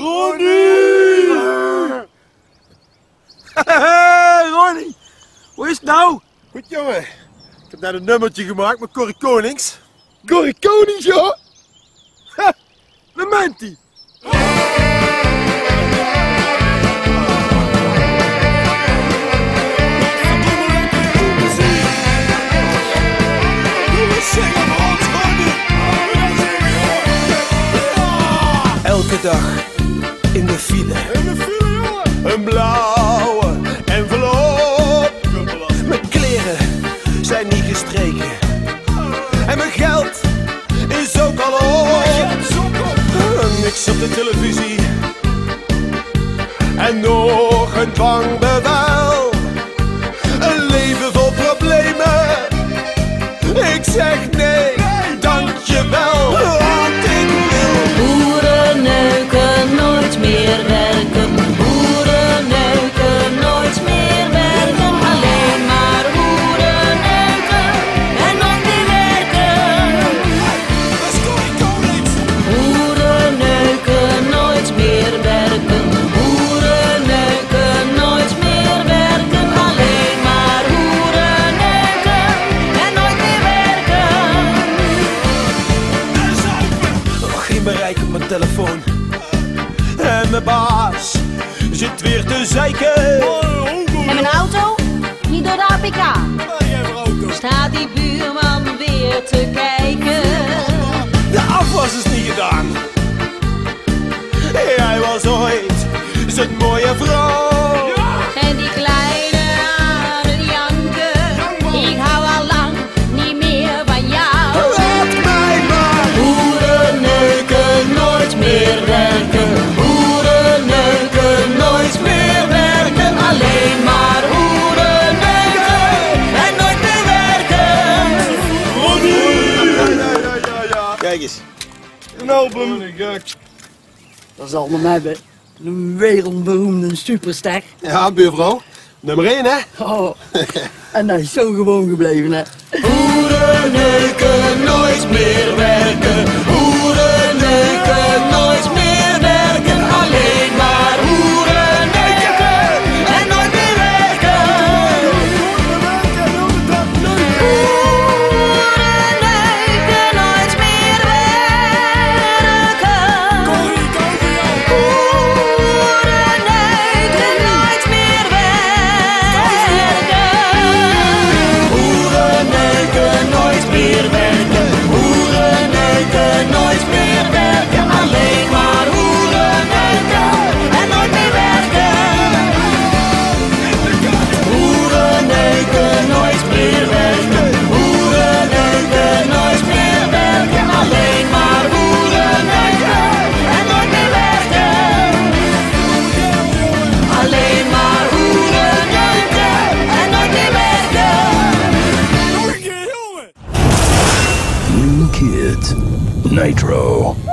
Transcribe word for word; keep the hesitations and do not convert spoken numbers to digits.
Ronnie! Hey, Ronnie! Hoe is het nou? Goed jongen, ik heb net een nummertje gemaakt met Corrie Konings. Corrie Konings, ja? Ha, waar meent hij? Elke dag in de file. In de file, jongen! Een blauwe envelop. Mijn kleren zijn niet gestreken. En mijn geld is ook al op. Niks op de televisie. En nog een dwangbevel. Een leven vol problemen. Ik zeg nee, dankjewel. Want ik wil boeren neuken, nooit meer werken. Boeren neuken, nooit meer werken. Alleen maar boeren neuken en nooit meer werken. Boeren neuken, nooit meer werken. Boeren neuken, nooit meer werken. Alleen maar boeren neuken en nooit meer werken. geen bereik op mijn telefoon. En mijn baas zit weer te zeiken. En mijn auto? Niet door de A P K. Staat die buurman weer te kijken. De afwas is niet gedaan. Hij was ooit zijn mooie vrouw. En die kleine aan het janken. Ik hou al lang niet meer van jou. Laat mij maar. Boeren neuken, nooit meer werken. Boeren neuken, nooit meer werken. Alleen maar boeren neuken en nooit meer werken. Ja, ja, ja, ja. Kijk eens. Een album. Dat zal hem hebben. Een wereldberoemde superster. Ja, buurvrouw. Nummer één, hè? Oh. En hij is zo gewoon gebleven, hè. Boeren neuken, nooit meer werken. Boeren neuken, nooit meer werken. Alleen maar boeren neuken en nooit meer werken. Boeren neuken, nooit meer werken. Boeren neuken, nooit meer werken. Boeren neuken, nooit meer werken. Boeren neuken, nooit meer werken. Alleen maar boeren neuken en nooit meer werken. Boeren neuken, nooit meer werken. Boeren neuken, nooit meer werken. Alleen maar boeren neuken en nooit meer werken. Alleen maar boeren neuken en nooit meer werken. New Kids Nitro.